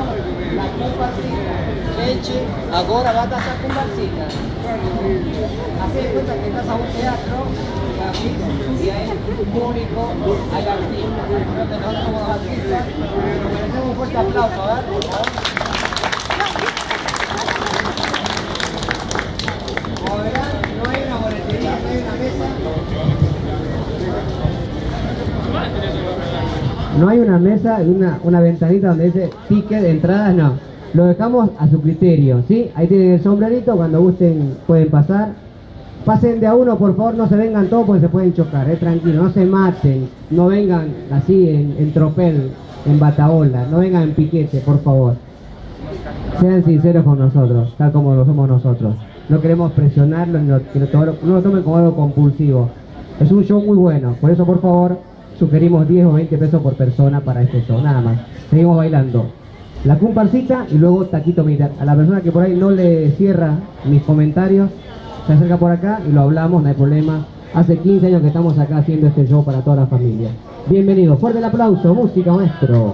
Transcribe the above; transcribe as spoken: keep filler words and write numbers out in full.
la comparsita. Gente, agora vai dançar comparsita. Hace de cuenta que estás a un teatro y hay un público, hay artistas, nosotros somos los artistas, nos merecemos un fuerte aplauso, ¿verdad? Por favor. Como verán, no hay una boletería, no hay una mesa. No hay una mesa, una, una ventanita donde dice ticket de entradas, no. Lo dejamos a su criterio, ¿sí? Ahí tienen el sombrerito, cuando gusten pueden pasar. Pasen de a uno, por favor, no se vengan todos porque se pueden chocar, eh, tranquilo, no se maten, no vengan así en, en tropel, en bataola, no vengan en piquete, por favor. Sean sinceros con nosotros, tal como lo somos nosotros. No queremos presionarlos, ni lo, que lo, no lo tomen como algo compulsivo. Es un show muy bueno, por eso, por favor, sugerimos diez o veinte pesos por persona para este show, nada más. Seguimos bailando la comparsita y luego taquito militar. A la persona que por ahí no le cierra mis comentarios, se acerca por acá y lo hablamos, no hay problema. Hace quince años que estamos acá haciendo este show para toda la familia. Bienvenido, fuerte el aplauso, música, maestro.